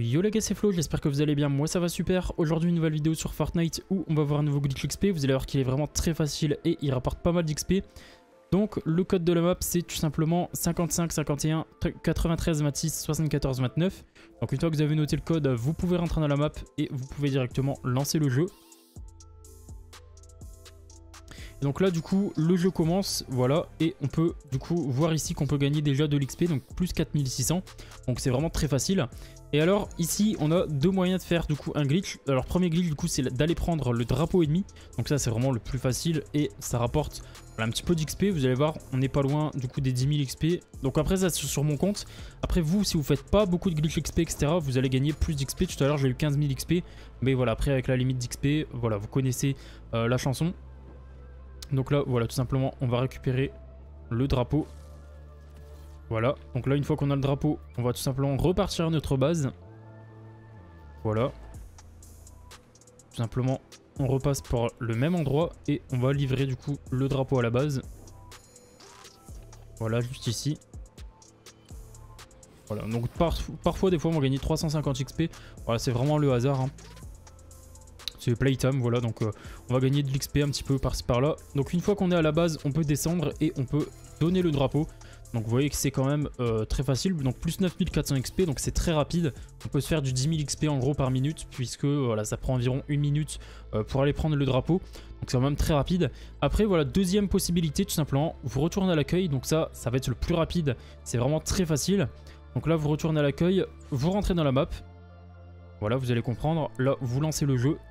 Yo les gars, c'est Flo, j'espère que vous allez bien, moi ça va super. Aujourd'hui une nouvelle vidéo sur Fortnite où on va voir un nouveau glitch XP. Vous allez voir qu'il est vraiment très facile et il rapporte pas mal d'XP. Donc le code de la map c'est tout simplement 55 51 93 26 74 29. Donc une fois que vous avez noté le code, vous pouvez rentrer dans la map et vous pouvez directement lancer le jeu. Et donc là du coup le jeu commence, voilà, et on peut du coup voir ici qu'on peut gagner déjà de l'XP, donc plus 4600, donc c'est vraiment très facile. Et alors ici on a deux moyens de faire du coup un glitch. Alors premier glitch du coup c'est d'aller prendre le drapeau ennemi, donc ça c'est vraiment le plus facile et ça rapporte voilà, un petit peu d'XP. Vous allez voir on n'est pas loin du coup des 10 000 XP, donc après ça c'est sur mon compte. Après vous si vous faites pas beaucoup de glitch XP etc vous allez gagner plus d'XP. Tout à l'heure j'ai eu 15 000 XP, mais voilà après avec la limite d'XP, voilà vous connaissez la chanson. Donc là, voilà, tout simplement, on va récupérer le drapeau. Voilà, donc là, une fois qu'on a le drapeau, on va tout simplement repartir à notre base. Voilà. Tout simplement, on repasse par le même endroit et on va livrer du coup le drapeau à la base. Voilà, juste ici. Voilà, donc parfois, des fois, on va gagner 350 XP. Voilà, c'est vraiment le hasard, hein. C'est playtime, voilà, donc on va gagner de l'XP un petit peu par-ci par-là. Donc une fois qu'on est à la base, on peut descendre et on peut donner le drapeau. Donc vous voyez que c'est quand même très facile, donc plus 9400 XP, donc c'est très rapide. On peut se faire du 10 000 XP en gros par minute, puisque voilà, ça prend environ une minute pour aller prendre le drapeau. Donc c'est quand même très rapide. Après voilà, deuxième possibilité, tout simplement, vous retournez à l'accueil, donc ça va être le plus rapide. C'est vraiment très facile. Donc là, vous retournez à l'accueil, vous rentrez dans la map. Voilà, vous allez comprendre, là, vous lancez le jeu.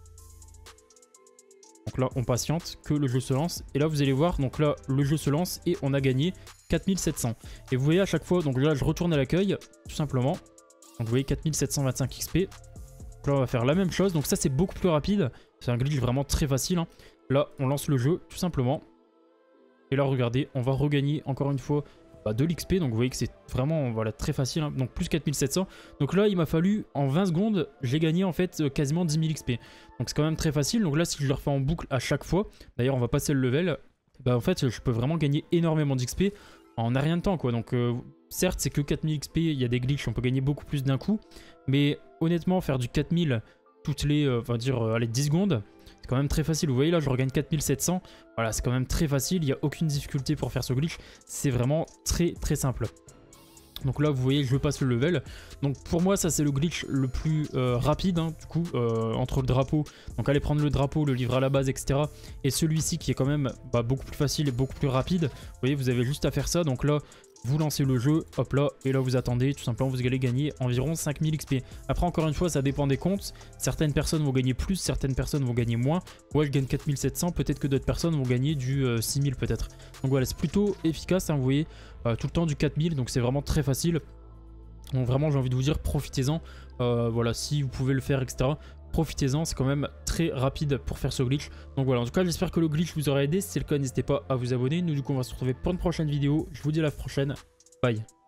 Donc là, on patiente que le jeu se lance. Et là, vous allez voir, donc là, le jeu se lance et on a gagné 4700. Et vous voyez à chaque fois, donc là, je retourne à l'accueil, tout simplement. Donc vous voyez 4725 XP. Donc là, on va faire la même chose. Donc ça, c'est beaucoup plus rapide. C'est un glitch vraiment très facile, hein. Là, on lance le jeu, tout simplement. Et là, regardez, on va regagner encore une fois de l'XP. Donc vous voyez que c'est vraiment voilà, très facile, hein. Donc plus 4700. Donc là il m'a fallu en 20 secondes, j'ai gagné en fait quasiment 10 000 XP. Donc c'est quand même très facile. Donc là si je le refais en boucle à chaque fois, d'ailleurs on va passer le level, bah en fait je peux vraiment gagner énormément d'XP en rien de temps quoi. Donc certes c'est que 4000 XP, il y a des glitches, on peut gagner beaucoup plus d'un coup. Mais honnêtement faire du 4000 toutes les, on va dire, allez, 10 secondes, c'est quand même très facile. Vous voyez là, je regagne 4700. Voilà, c'est quand même très facile. Il n'y a aucune difficulté pour faire ce glitch. C'est vraiment très très simple. Donc là, vous voyez, je passe le level. Donc pour moi, ça c'est le glitch le plus rapide, hein, du coup, entre le drapeau. Donc aller prendre le drapeau, le livrer à la base, etc. Et celui-ci qui est quand même beaucoup plus facile et beaucoup plus rapide. Vous voyez, vous avez juste à faire ça. Donc là, vous lancez le jeu, hop là, et là vous attendez, tout simplement vous allez gagner environ 5000 XP. Après encore une fois ça dépend des comptes, certaines personnes vont gagner plus, certaines personnes vont gagner moins. Moi je gagne 4700, peut-être que d'autres personnes vont gagner du 6000 peut-être. Donc voilà, c'est plutôt efficace, hein, vous voyez, tout le temps du 4000, donc c'est vraiment très facile. Donc vraiment j'ai envie de vous dire, profitez-en, voilà, si vous pouvez le faire, etc. Profitez-en, c'est quand même très rapide pour faire ce glitch. Donc voilà, en tout cas j'espère que le glitch vous aura aidé. Si c'est le cas, n'hésitez pas à vous abonner. Nous du coup on va se retrouver pour une prochaine vidéo. Je vous dis à la prochaine. Bye.